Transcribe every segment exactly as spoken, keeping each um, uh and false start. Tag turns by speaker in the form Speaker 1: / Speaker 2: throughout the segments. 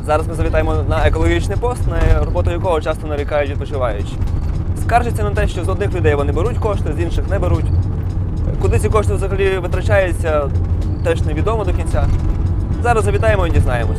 Speaker 1: Зараз ми завітаємо на екологічний пост, на роботу якого часто нарікають відпочиваючі. Скаржаться на те, що з одних людей вони беруть кошти, з інших не беруть. Куди ці кошти взагалі витрачаються, теж невідомо до кінця. Зараз завітаємо і дізнаємось.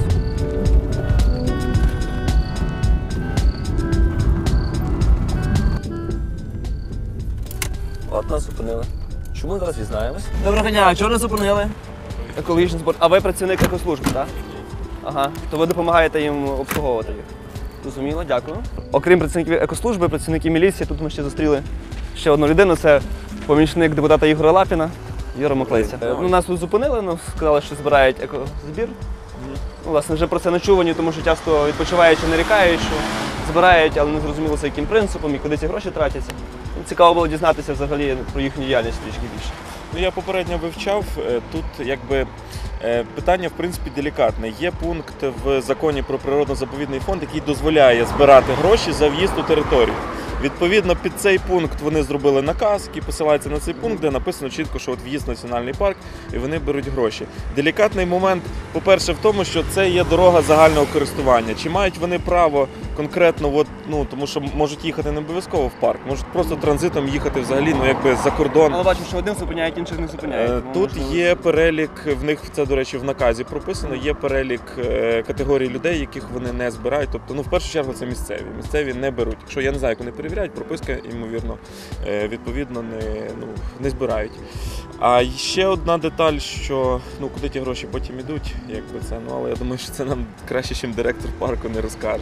Speaker 1: От нас зупинили. Чому зараз дізнаємось? Доброго дня, а чого нас зупинили? Екологічний збор. А ви працівник екослужби, так? Ага. То ви допомагаєте їм обслуговувати їх. Зрозуміло, дякую. Окрім працівників екослужби, працівників міліції, тут ми ще зустріли ще одну людину. Це помічник депутата Ігоря Лапіна, Юра Моклиця. Ну, нас тут зупинили, ну, сказали, що збирають екозбір. Ну, власне, вже про це не чувані, тому що часто відпочиваючи нарікають, що збирають, але не зрозуміло, за яким принципом і куди ці гроші тратяться. Цікаво було дізнатися взагалі про їхню діяльність трішки більше.
Speaker 2: Ну, я попередньо вивчав, тут якби питання в принципі делікатне. Є пункт в законі про природно-заповідний фонд, який дозволяє збирати гроші за в'їзд у територію. Відповідно, під цей пункт вони зробили наказ, який посилається на цей пункт, де написано чітко, що от в'їзд в національний парк і вони беруть гроші. Делікатний момент, по-перше, в тому, що це є дорога загального користування. Чи мають вони право конкретно, от, ну, тому що можуть їхати не обов'язково в парк, можуть просто транзитом їхати взагалі, ну, якби за кордон.
Speaker 1: Але бачу, що одним зупиняють, інших не зупиняють.
Speaker 2: Тут є перелік, в них це, до речі, в наказі прописано, є перелік категорій людей, яких вони не збирають. Тобто, ну, в першу чергу, це місцеві. Місцеві не беруть. Якщо я не знаю, як вони перевіряють, прописка, ймовірно, відповідно, не, ну, не збирають. А ще одна деталь, що, ну, куди ті гроші потім йдуть, якби це, ну, але я думаю, що це нам краще, ніж директор парку не розкаже.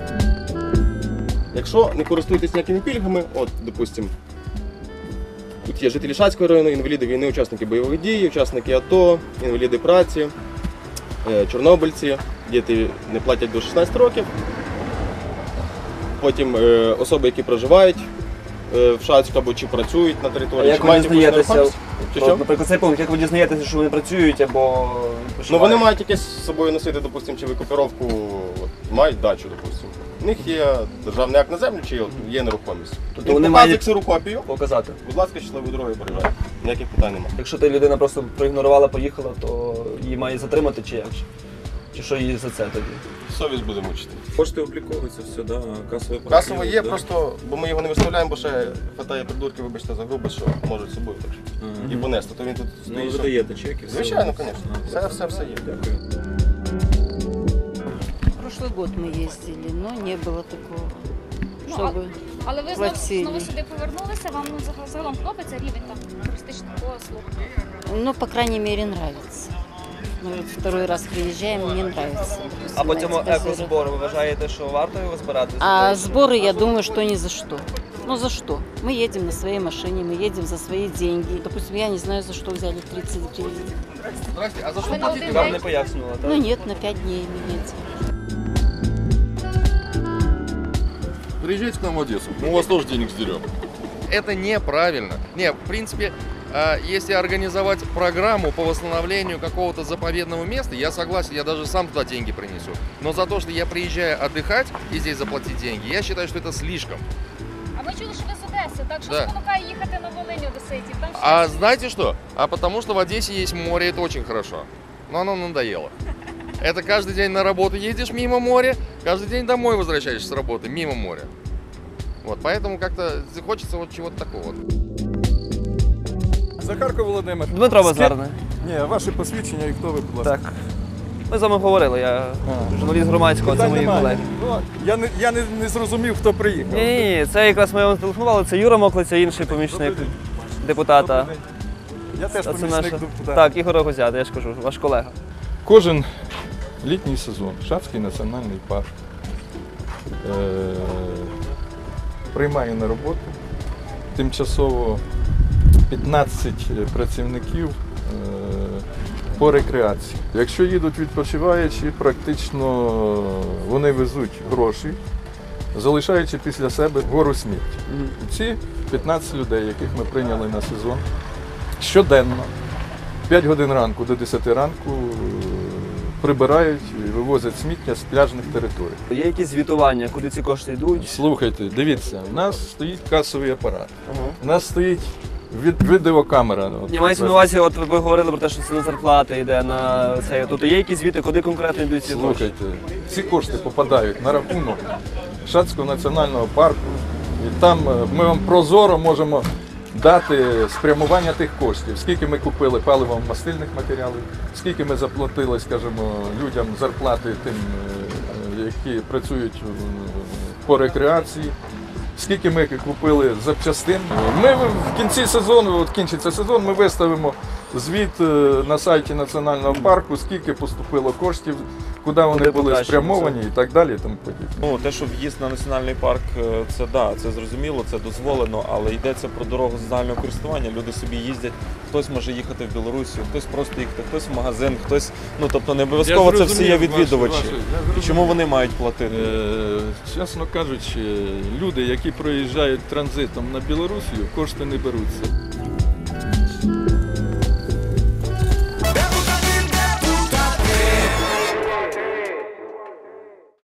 Speaker 3: Якщо не користуєтесь ніякими пільгами, от, допустимо, тут є жителі Шацького району, інваліди війни, учасники бойових дій, учасники АТО, інваліди праці, чорнобильці, діти не платять до шістнадцяти років, потім особи, які проживають в Шацьку або чи працюють на території.
Speaker 1: А як ви дізнаєтеся,
Speaker 3: що?
Speaker 1: Наприклад, цей пункт, як ви дізнаєтеся, що вони працюють або
Speaker 3: почувають? Ну, вони мають якесь з собою носити, допустимо, чи викопіровку, мають дачу, допустимо. У них є державний акт на землю, чи є нерухомість.
Speaker 1: Тобто вони мають
Speaker 3: ксерокопію
Speaker 1: показати.
Speaker 3: Будь ласка, щасливої дороги переїжджайте. Ніяких питань немає.
Speaker 1: Якщо та людина просто проігнорувала, поїхала, то її має затримати чи як? Чи що її за це тоді?
Speaker 3: Совість буде мучити.
Speaker 2: Кошти обліковуються, все, да, касове
Speaker 3: Касово є, да? Просто, бо ми його не виставляємо, бо ще хватає придурки, вибачте за грубо, що можуть з собою так. Ага. І понести, то він тут стоїть.
Speaker 2: Ну, ви даєте чеки?
Speaker 3: Звичайно, звісно. Все, все, все є.
Speaker 2: Дякую.
Speaker 4: Прошлый год мы ездили, но не было такого,
Speaker 5: Ну,
Speaker 4: чтобы
Speaker 5: а- Але ви знову,
Speaker 4: платили.
Speaker 5: знову сюди повернулися, вам ну, заг- загалом подобається рівень там туристичних послуг?
Speaker 4: Ну, по крайней мере, нравится. Мы вот второй раз приезжаем, мне нравится. допустим,
Speaker 1: А по
Speaker 4: на
Speaker 1: цьому
Speaker 4: эти озера.
Speaker 1: екозбору ви вважаєте, що варто його збирати?
Speaker 4: А сборы, я думаю, что ни за что. Ну, за что? Мы едем на своей машине, мы едем за свои деньги. Допустим, я не знаю, за что взяли тридцать гривен.
Speaker 5: А за що платити?
Speaker 1: Вам не пояснювала, так?
Speaker 4: Ну, нет, на пять дней имеется.
Speaker 6: Приезжайте к нам в Одессу, мы у вас тоже денег сдерем.
Speaker 7: Это неправильно. Не, в принципе, если организовать программу по восстановлению какого-то заповедного места, я согласен, я даже сам туда деньги принесу. Но за то, что я приезжаю отдыхать и здесь заплатить деньги, я считаю, что это слишком.
Speaker 5: А ми чули, що ви з Одеси, так що
Speaker 7: Да.
Speaker 5: спонукає їхати на Волинь одеситів. Там ще
Speaker 7: А
Speaker 5: щось.
Speaker 7: знаете что? А потому что в Одессе есть море, это очень хорошо. Но оно надоело. Это каждый день на работу едешь мимо моря, каждый день домой возвращаешься с работы мимо моря. Вот, поэтому как-то хочется вот чего-то такого.
Speaker 8: Захарко Володимир.
Speaker 1: Дмитро Базарне.
Speaker 8: Ні, ваші посвідчення і хто ви, будь ласка.
Speaker 1: Так. Ми з вами говорили, я журналіст громадського, це
Speaker 8: Питань
Speaker 1: мої
Speaker 8: немає.
Speaker 1: колеги.
Speaker 8: Ну, я не, я не, не зрозумів, хто приїхав.
Speaker 1: Ні, ні, ні, це якраз ми вам телефонували, це Юра Моклиця, інший помічник депутата.
Speaker 8: Я теж
Speaker 1: А це
Speaker 8: помічник
Speaker 1: наша-
Speaker 8: депутата.
Speaker 1: Так, Ігор Рогозята, я ж кажу, ваш колега.
Speaker 8: Кожен літній сезон Шацький національний парк е- приймає на роботу тимчасово п'ятнадцять працівників е- по рекреації. Якщо їдуть відпочиваючі, практично вони везуть гроші, залишаючи після себе гору сміття. Ці п'ятнадцять людей, яких ми прийняли на сезон, щоденно, п'ять годин ранку до десяти ранку прибирають і вивозять сміття з пляжних територій.
Speaker 1: Є якісь звітування, куди ці кошти йдуть?
Speaker 8: Слухайте, дивіться, у нас стоїть касовий апарат,
Speaker 1: Ага.
Speaker 8: у нас стоїть від, відеокамера. От,
Speaker 1: Я маю на увазі, от ви говорили про те, що це на зарплати йде на це. Тобто є якісь звіти, куди конкретно йдуть ці гроші?
Speaker 8: Слухайте, ці кошти попадають на рахунок Шацького національного парку. І там е, ми вам прозоро можемо дати спрямування тих коштів, скільки ми купили паливо-мастильних матеріалів, скільки ми заплатили, скажімо, людям зарплати тим, е, які працюють е, по рекреації. Скільки ми купили запчастин. Ми в кінці сезону, от кінчиться сезон, ми виставимо звіт е, на сайті національного парку, скільки поступило коштів, куди вони
Speaker 1: Куди
Speaker 8: були
Speaker 1: покращено
Speaker 8: спрямовані і так далі. І тому подібне.
Speaker 2: Ну, те, що в'їзд на національний парк, е, це да, це зрозуміло, це дозволено, але йдеться про дорогу загального користування. Люди собі їздять, хтось може їхати в Білорусію, хтось просто їхати, хтось в магазин, хтось, ну тобто не обов'язково це всі є відвідувачі.
Speaker 8: Ваші- ваші- я
Speaker 2: І чому вони мають платити?
Speaker 8: Е, Чесно кажучи, люди, які проїжджають транзитом на Білорусію, кошти не беруться.